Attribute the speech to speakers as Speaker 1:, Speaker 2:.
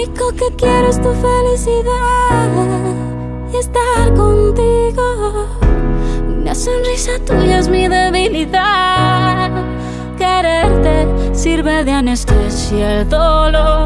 Speaker 1: único que quiero es tu felicidad y estar contigo. Una sonrisa tuya es mi debilidad. Quererte sirve de anestesia el dolor.